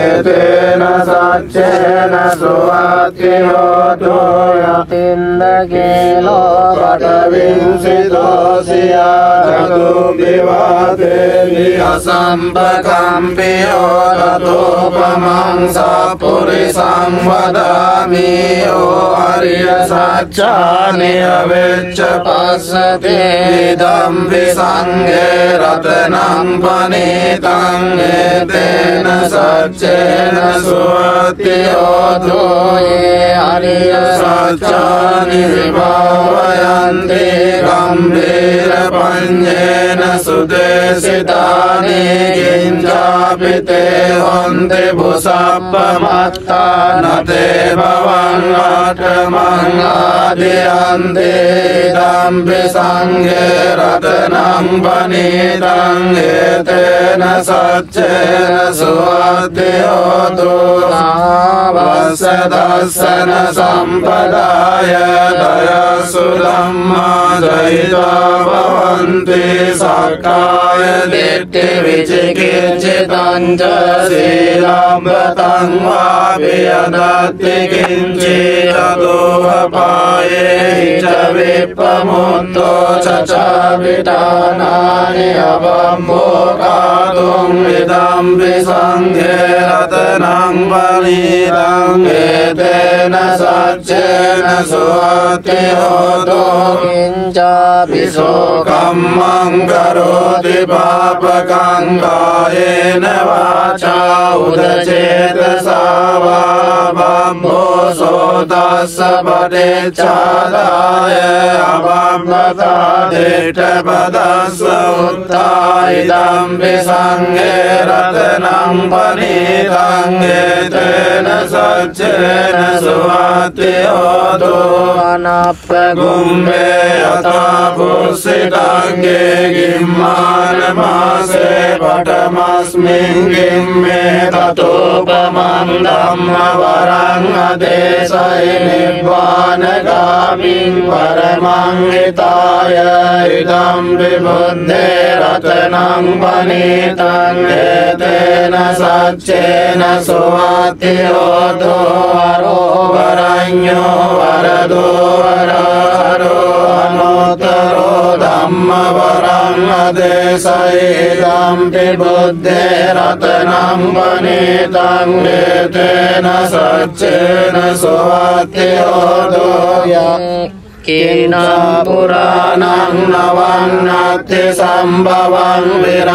तेन सच्चेन सुवाति होतो यतिन्दकेलो पटविंसितोऽसिया जतु विवाते विहसम्पकम्पियो ततोपमं सपुरिसं वदामि यो हर्यसच्चानि अवेच्च पश्यति इदं विसङ्गे रत्नं पनीतं एतेन सच्चेन सुवाति होतो ये हर्यसच्चानि विभावयन्ति गम्भीरपञ्चेन सुदेशितानि किञ्चापि ते हन्ति भुसप्पमत्ता न ते भवन्नाटमङ्गादियन्ति इदं विसङ्गे रत्नं पनीतं एतेन सच्चेन सुवाति होतो वत्सदर्शन सम्पदाय दयासुधम्मा जयिता भवन्ति सकाय दिट्टिविचिकित्सितं च शीलं वापि यदत्ति किञ्चिदोहपाये च विप्रमुक्तो च विधानानि अवम्भोगातुम् इदं विसङ्गे रत्नं पनीतं एतेन सच्चेन सुवाति होतो किञ्चापि शोकं करोति पापकं कायेन वाचा उदचेतसा वा बम्भोऽसोतस्य पटेच्छादाय अवम्बता दिष्टपदस्य उत्थायितं विसङ्गे रत्नं पनीतं एतेन सच्चेन सुवाति होतो अनप्रगुम्भे यथा भूषिताङ्गे गिम्मानमासे पटमस्मिन् गिम्मे ततोपमं धम्मवरं अदेशय निब्बानगामिं परमं हिताय इदं विबुद्धे रत्नं पनीतं एतेन सच्चेन सुवाति होतो वरो वरण्यो वरदो वरहरो अनोत्तरो धम्मवरं अदेशय इदं विबुद्धे रत्नं पनीतं एतेन सच्चेन सुवाति होतो किन्नं पुराणं नवन्नति सम्भवं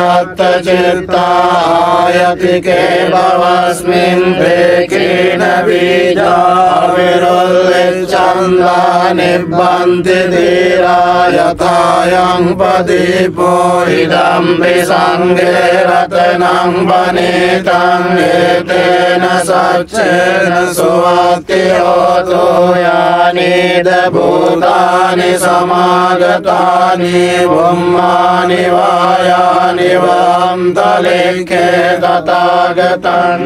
विरक्तचित्तायति केवलस्मिन् प्रेकेण बीजा विरुल्लिच्छन्दा निबन्ति धीरा यथायं प्रदीपो इदं विसङ्गे रत्नं पनीतं एतेन सच्चेन सुवाति होतो यानि भूतानि समागतानि ब्रह्माणि वायानि वान्तलिखे तथागतं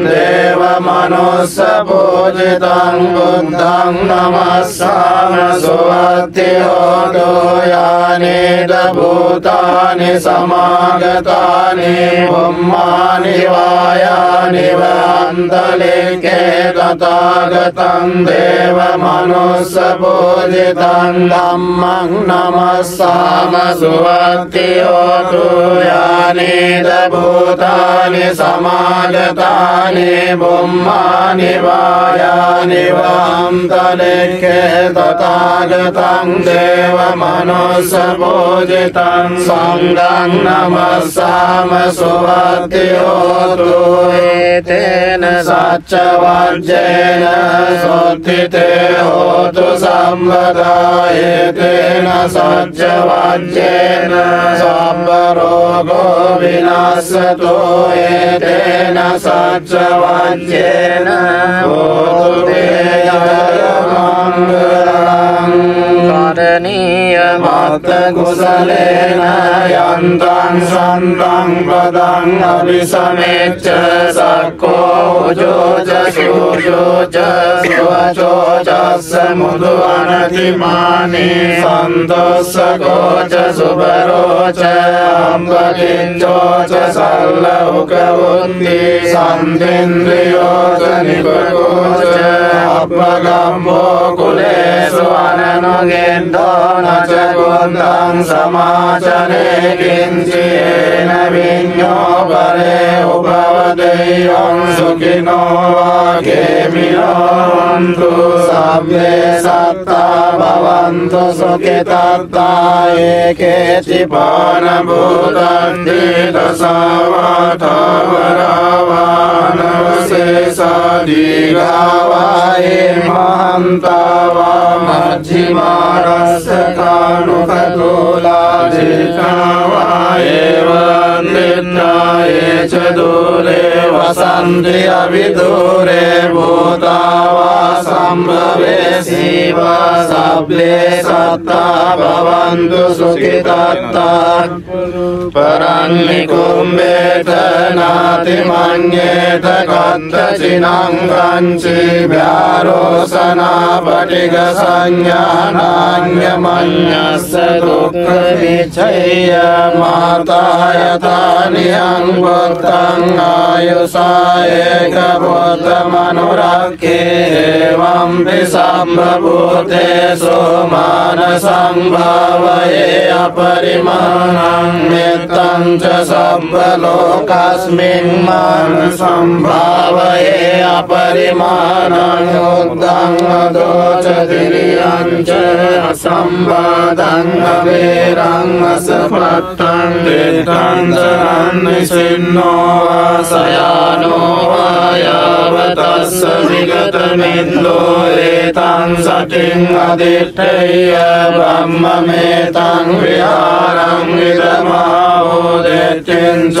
देवमनुष्यपूजितं बुद्धं नमस्सामि सुवाति होतो यानि भूतानि समागतानि ब्रह्माणि वायानि वान्तलिखे तथागतं देवमनुष्यपूजितं धम्मं नमस्सामि सुवाति होतो यानि भूतानि समागतानि ब्रह्माणि वायानि वान्तलिखे तथागतं देवमनुष्यपूजितं सङ्घं नमस्सामि सुवाति होतो एतेन सच्चवर्जेन सोत्थिते होतु सर्वदा एतेन सच्चवर्जेन सर्वरोगो विनाशतो एतेन सच्चवर्जेन होतु ते जयमङ्गलम् करणीयम् कुशलेन यन्तं सन्तं पदं अभिसमेच्छ सक्को ऊजोच सुजोच सुवचो च समुदो अनतिमानि सन्तोषको च सुबरो च अम्बकिञ्चो च सल्लौकवुन्ति सन्तीन्द्रियो च निपको च अपगम्भो कुलेषु अननुगेन्दो न च कुन्दं समाचरे किञ्चियेन विज्ञो परे उपवदेयं सुखिनो वा केमिनोऽन्तु सभ्ये सत्ता भवन्तु सुखितत्ता एकेति पानभूतान्ति दशावतावरावानवशेषाधिगावा महन्ता वा मध्यमारस्य कानुकतुलाधिका वा एव निद्राये च दूरे वसन्ति अविदूरे भूता वा सम्भवे शिव सभ्ये सत्ता भवन्तु सुखितत्ता परन्निकुम्भेत नातिमन्येत कन्दचिनं कञ्चिभ्यारोसनापटिकसंज्ञानान्यमन्यस्य दुःखविच्छय्य माता यथा निहङ्भक्तं आयुषा एकभूतमनुरक्षे एवं विसम्भूतेषु मानसं भावये अपरिमाणं नित्यं च सम्भलोकस्मिन् मानसं भावये अपरिमाणं युद्धं अदोचतिरियं च असंवादं अवीरं असपत्तं दितं च अन्निसिन्नो आशयानो यावतस्य विगतमिन्दो एतं सतिं अधिष्ठेय ब्रह्ममेतं विहारं विदमावोदित्यं च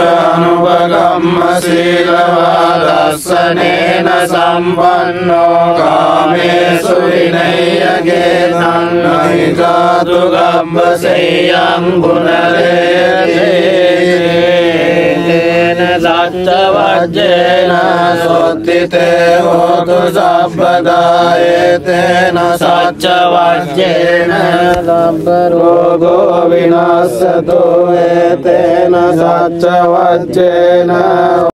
अनुपगम्यशीलवादर्शनेन सम्पन्नो कामेषु विनय्यकेनं नहि जातु गम्भशय्यं पुनरेतेन सत्यवज्रेण सोत्थिते होतु सर्वदा एतेन सत्यवज्रेण सर्वरोगो विनाशतो एतेन सत्यवज्रेण